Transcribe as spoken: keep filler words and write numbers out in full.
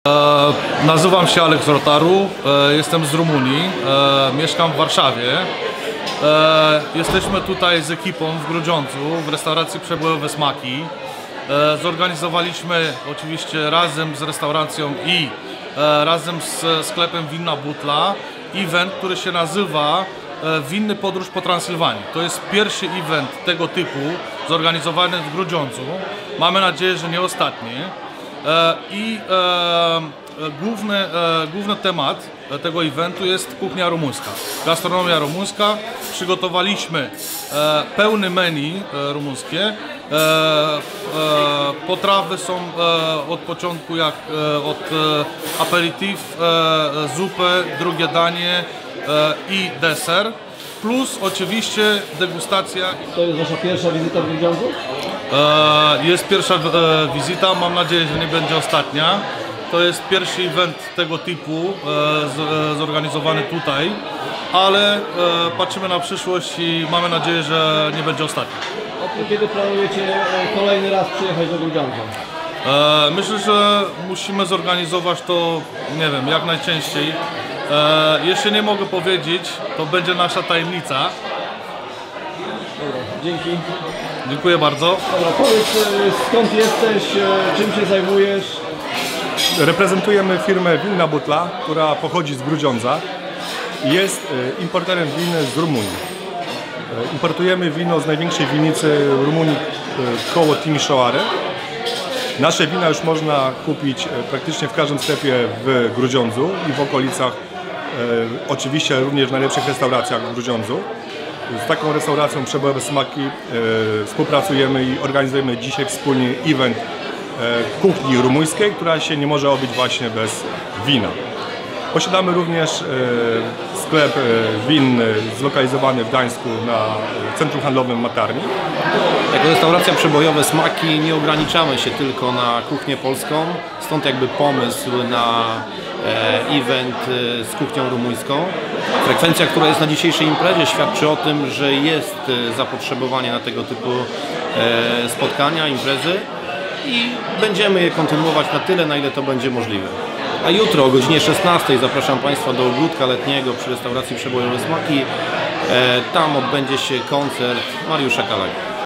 E, nazywam się Alex Rotaru, e, jestem z Rumunii, e, mieszkam w Warszawie. E, jesteśmy tutaj z ekipą w Grudziądzu, w restauracji Przebojowe Smaki. E, zorganizowaliśmy oczywiście razem z restauracją i e, razem z sklepem Winna Butla event, który się nazywa e, Winny Podróż po Transylwanii. To jest pierwszy event tego typu zorganizowany w Grudziądzu. Mamy nadzieję, że nie ostatni. I e, główny, e, główny temat tego eventu jest kuchnia rumuńska, gastronomia rumuńska. Przygotowaliśmy e, pełny menu e, rumuńskie. E, e, potrawy są e, od początku jak e, od e, aperitif, e, zupę, drugie danie e, i deser. Plus oczywiście degustacja. To jest wasza pierwsza wizyta w Grudziądzu? Jest pierwsza wizyta, mam nadzieję, że nie będzie ostatnia. To jest pierwszy event tego typu zorganizowany tutaj, ale patrzymy na przyszłość i mamy nadzieję, że nie będzie ostatni. A kiedy planujecie kolejny raz przyjechać do Grudziądza? Myślę, że musimy zorganizować to, nie wiem, jak najczęściej. Jeszcze nie mogę powiedzieć, to będzie nasza tajemnica. Dobra, dzięki. Dziękuję bardzo. Dobra, powiedz, skąd jesteś, czym się zajmujesz? Reprezentujemy firmę Winna Butla, która pochodzi z Grudziądza i jest importerem win z Rumunii. Importujemy wino z największej winnicy Rumunii koło Timișoare. Nasze wina już można kupić praktycznie w każdym sklepie w Grudziądzu i w okolicach, oczywiście również w najlepszych restauracjach w Grudziądzu. Z taką restauracją Przebojowe Smaki e, współpracujemy i organizujemy dzisiaj wspólnie event e, kuchni rumuńskiej, która się nie może obyć właśnie bez wina. Posiadamy również e, sklep e, winny zlokalizowany w Gdańsku na centrum handlowym Matarni. Jako restauracja Przebojowe Smaki nie ograniczamy się tylko na kuchnię polską, stąd jakby pomysł na event z kuchnią rumuńską. Frekwencja, która jest na dzisiejszej imprezie, świadczy o tym, że jest zapotrzebowanie na tego typu spotkania, imprezy i będziemy je kontynuować na tyle, na ile to będzie możliwe. A jutro o godzinie szesnastej zapraszam Państwa do ogródka letniego przy restauracji Przebojowe Smaki. Tam odbędzie się koncert Mariusza Kalagi.